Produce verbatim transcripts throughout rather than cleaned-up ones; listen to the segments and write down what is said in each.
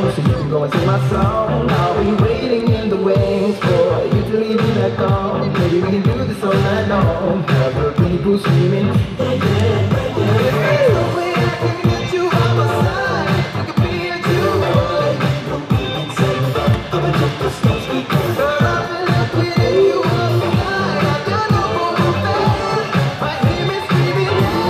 So you can go and sing my song. I'll be waiting in the wings for you to leave me back on. Maybe we can do this all night long. Have the people screaming. Yeah, yeah, yeah. No way I can get you on my side. I can be a Jew. I'm a just a slow speak. But I've been left with you all night. I got no more to bear. I hear me screaming.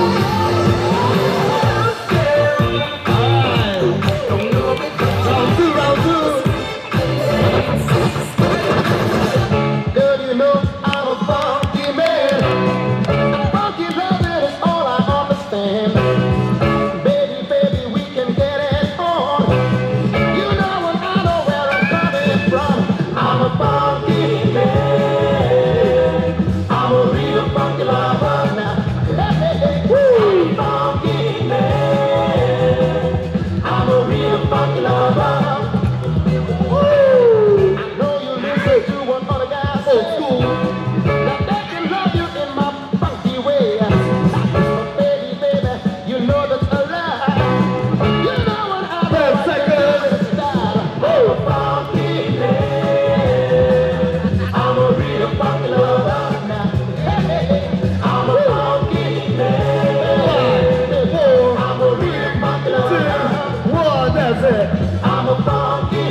I'm a funky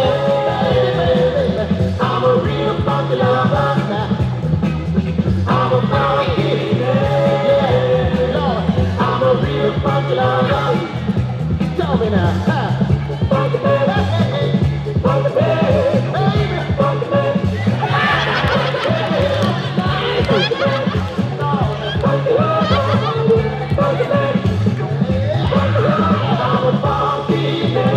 man. I'm a real funky lover. I'm a funky man. Lord, I'm a real funky lover. Tell me now. Funky man, funky man, baby, funky man. Funky man, funky lover, funky man. I'm a funky man.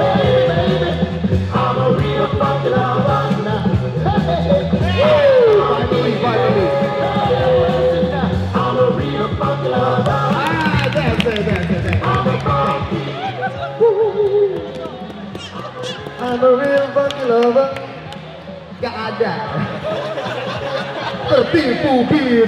I'm a real funky lover. Ah, that's it, that's it, that's it. I'm a funky. I'm a real funky lover. God damn. The people beat.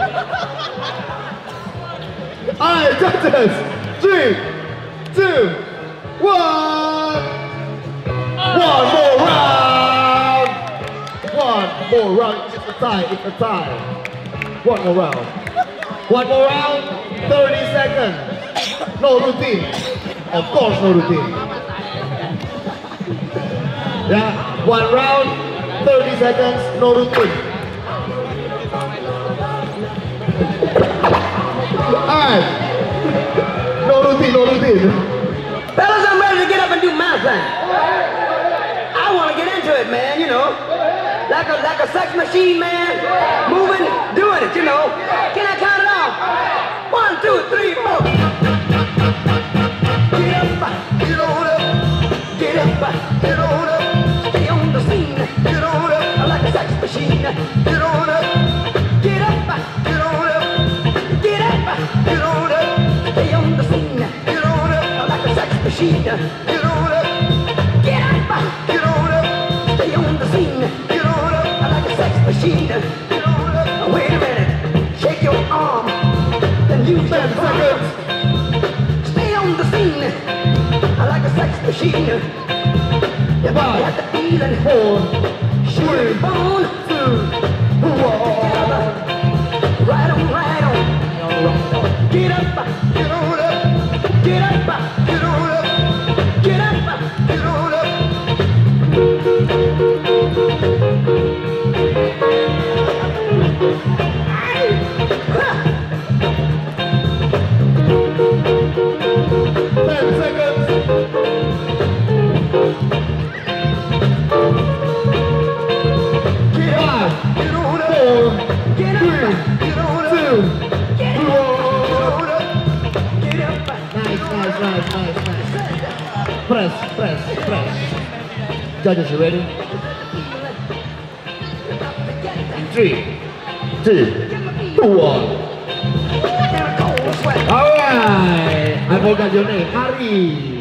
Alright, judges. Three, two, one. One more round. One more round. It's a tie. It's a tie. One more round. One more round. thirty seconds. No routine. Of course, no routine. Yeah. One round. thirty seconds. No routine. Alright. No routine. No routine. Fellas, I'm ready to get up and do my thing. I want to get into it, man, you know. Like a, like a sex machine, man. Moving, doing it, you know. Can I count it off? One, two, three, four. Get up, get on up. Get up, get on up. Stay on the scene. Get on up. Like a sex machine. Get on up. Get up, get on up. Get up, get on up. Stay on the scene. Get on up. Like a sex machine. Get on up. Get up, get on up. Stay on the scene. Get on up. Like a sex machine. Get on up. Wait a minute. Shake your arm. Then use your arm. Stay on the scene. Like a sex machine. You probably have the feeling. Four, three, bone, two, one. Right on, right on. Get up, get on up. Get up, get on up. Get up, get on up. Ten seconds. Get up, get on up. Four, Get up, three, get on up. two, Get up, one. get up. Nice, nice, nice, nice, nice. Press, press, press. Judges, you ready? Three, two, one. Alright. I forgot your name. Ari.